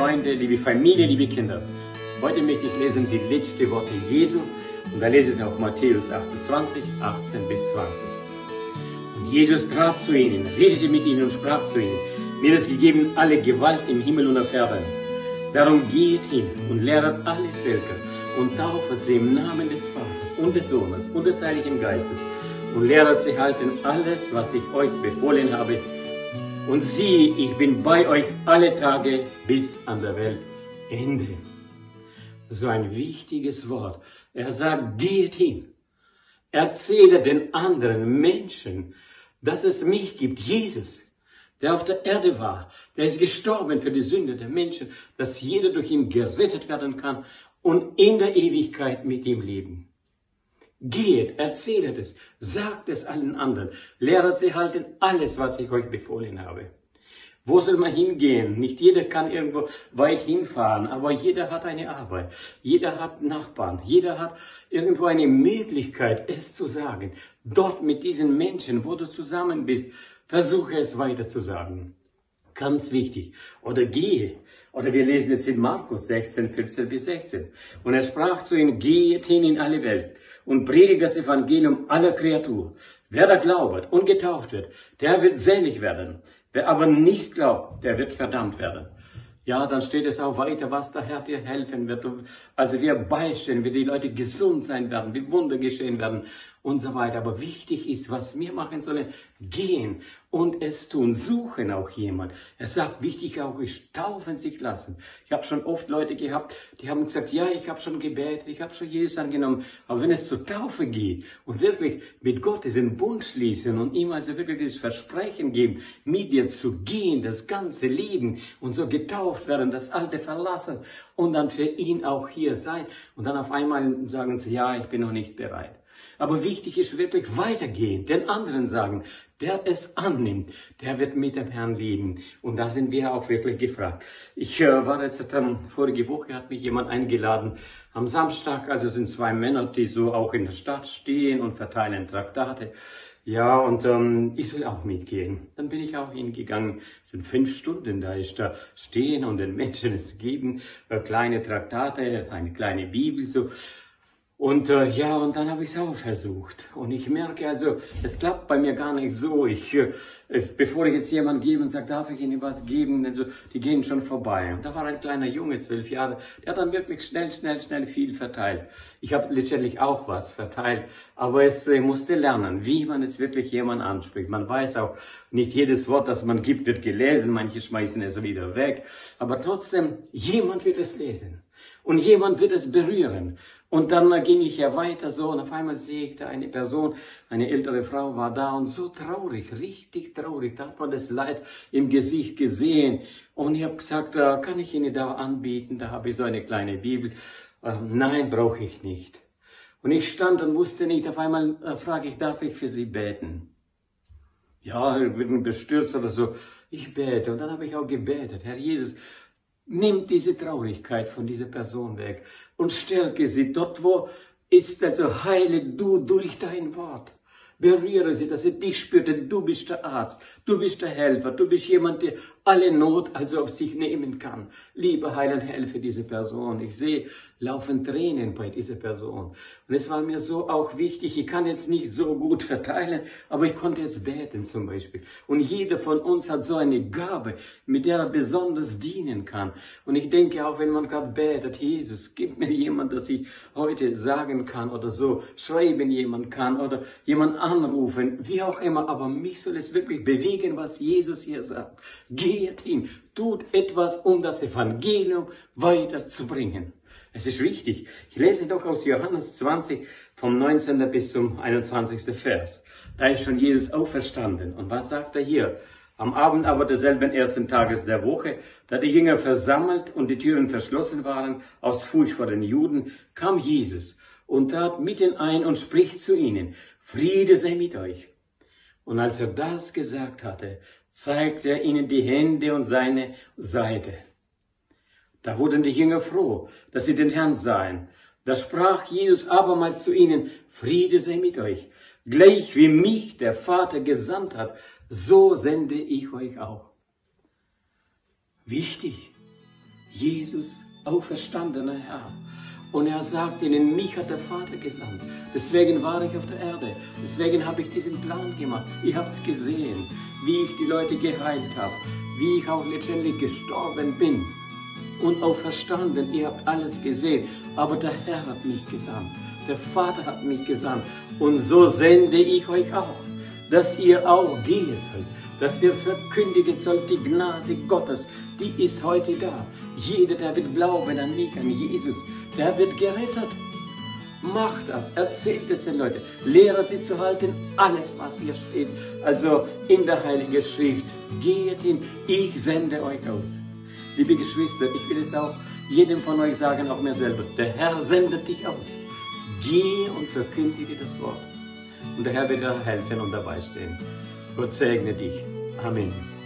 Freunde, liebe Familie, liebe Kinder. Heute möchte ich lesen die letzten Worte Jesu und da lese ich auch Matthäus 28, 18 bis 20. Und Jesus trat zu ihnen, redete mit ihnen und sprach zu ihnen: Mir ist gegeben alle Gewalt im Himmel und auf Erden. Darum geht hin und lehret alle Völker und taufet sie im Namen des Vaters und des Sohnes und des Heiligen Geistes und lehret sie halten alles, was ich euch befohlen habe. Und siehe, ich bin bei euch alle Tage bis an der Weltende. So ein wichtiges Wort. Er sagt, geht hin. Erzähle den anderen Menschen, dass es mich gibt, Jesus, der auf der Erde war, der ist gestorben für die Sünde der Menschen, dass jeder durch ihn gerettet werden kann und in der Ewigkeit mit ihm leben. Geht, erzählet es, sagt es allen anderen, lehret sie halten alles, was ich euch befohlen habe. Wo soll man hingehen? Nicht jeder kann irgendwo weit hinfahren, aber jeder hat eine Arbeit, jeder hat Nachbarn, jeder hat irgendwo eine Möglichkeit, es zu sagen. Dort mit diesen Menschen, wo du zusammen bist, versuche es weiter zu sagen. Ganz wichtig. Oder gehe. Oder wir lesen jetzt in Markus 16, 14 bis 16. Und er sprach zu ihnen, geht hin in alle Welt und predigt das Evangelium aller Kreatur. Wer da glaubet und getauft wird, der wird selig werden. Wer aber nicht glaubt, der wird verdammt werden. Ja, dann steht es auch weiter, was der Herr dir helfen wird. Also wir beistehen, wie die Leute gesund sein werden, wie Wunder geschehen werden und so weiter. Aber wichtig ist, was wir machen sollen, gehen und es tun, suchen auch jemand. Er sagt, wichtig auch ist, taufen sich lassen. Ich habe schon oft Leute gehabt, die haben gesagt, ja, ich habe schon gebetet, ich habe schon Jesus angenommen. Aber wenn es zur Taufe geht und wirklich mit Gott diesen Bund schließen und ihm also wirklich dieses Versprechen geben, mit dir zu gehen, das ganze Leben und so getauft werden, das Alte verlassen und dann für ihn auch hier sein. Und dann auf einmal sagen sie, ja, ich bin noch nicht bereit. Aber wichtig ist wirklich weitergehen, den anderen sagen, der es annimmt, der wird mit dem Herrn leben. Und da sind wir auch wirklich gefragt. Ich war jetzt, vorige Woche hat mich jemand eingeladen, am Samstag, also sind zwei Männer, die so auch in der Stadt stehen und verteilen Traktate. Ja, und ich soll auch mitgehen. Dann bin ich auch hingegangen. Es sind 5 Stunden, da ich da stehen und den Menschen es geben, kleine Traktate, eine kleine Bibel, so. Und ja, und dann habe ich es auch versucht. Und ich merke also, es klappt bei mir gar nicht so. Bevor ich jetzt jemand gebe und sage, darf ich Ihnen was geben? Also, die gehen schon vorbei. Und da war ein kleiner Junge, 12 Jahre, der hat dann wirklich schnell viel verteilt. Ich habe letztendlich auch was verteilt. Aber es musste lernen, wie man es wirklich jemand anspricht. Man weiß auch, nicht jedes Wort, das man gibt, wird gelesen. Manche schmeißen es wieder weg. Aber trotzdem, jemand wird es lesen. Und jemand wird es berühren. Und dann ging ich ja weiter so und auf einmal sehe ich da eine Person, eine ältere Frau war da und so traurig, richtig traurig. Da hat man das Leid im Gesicht gesehen. Und ich habe gesagt, kann ich Ihnen da anbieten? Da habe ich so eine kleine Bibel. Nein, brauche ich nicht. Und ich stand und wusste nicht, auf einmal frage ich, darf ich für Sie beten? Ja, ich bin bestürzt oder so. Ich bete und dann habe ich auch gebetet, Herr Jesus, nimm diese Traurigkeit von dieser Person weg und stärke sie dort, wo ist, also heile du durch dein Wort. Berühre sie, dass sie dich spürt, denn du bist der Arzt, du bist der Helfer, du bist jemand, der alle Not also auf sich nehmen kann. Liebe, heile und helfe diese Person. Ich sehe, laufen Tränen bei dieser Person. Und es war mir so auch wichtig, ich kann jetzt nicht so gut verteilen, aber ich konnte jetzt beten zum Beispiel. Und jeder von uns hat so eine Gabe, mit der er besonders dienen kann. Und ich denke auch, wenn man gerade betet, Jesus, gib mir jemand, dass ich heute sagen kann oder so, schreiben jemand kann oder jemand anrufen, wie auch immer. Aber mich soll es wirklich bewegen, was Jesus hier sagt. Geht hin, tut etwas, um das Evangelium weiterzubringen. Es ist wichtig. Ich lese doch aus Johannes 20, vom 19. bis zum 21. Vers. Da ist schon Jesus auferstanden. Und was sagt er hier? Am Abend aber desselben ersten Tages der Woche, da die Jünger versammelt und die Türen verschlossen waren, aus Furcht vor den Juden, kam Jesus und trat mitten ein und spricht zu ihnen, Friede sei mit euch. Und als er das gesagt hatte, zeigte er ihnen die Hände und seine Seite. Da wurden die Jünger froh, dass sie den Herrn sahen. Da sprach Jesus abermals zu ihnen, Friede sei mit euch. Gleich wie mich der Vater gesandt hat, so sende ich euch auch. Wichtig. Jesus, auferstandener Herr. Und er sagt ihnen, mich hat der Vater gesandt. Deswegen war ich auf der Erde. Deswegen habe ich diesen Plan gemacht. Ihr habt es gesehen, wie ich die Leute geheilt habe, wie ich auch letztendlich gestorben bin und auferstanden. Ihr habt alles gesehen. Aber der Herr hat mich gesandt. Der Vater hat mich gesandt. Und so sende ich euch auch, dass ihr auch gehen sollt, dass ihr verkündigen sollt die Gnade Gottes. Die ist heute da. Jeder, der wird glauben an mich, an Jesus, der wird gerettet. Macht das, erzählt es den Leuten, lehrt sie zu halten, alles was hier steht, also in der Heiligen Schrift. Geht hin, ich sende euch aus. Liebe Geschwister, ich will es auch jedem von euch sagen, auch mir selber, der Herr sendet dich aus. Geh und verkündige das Wort. Und der Herr wird dir helfen und dabei stehen. Gott segne dich. Amen.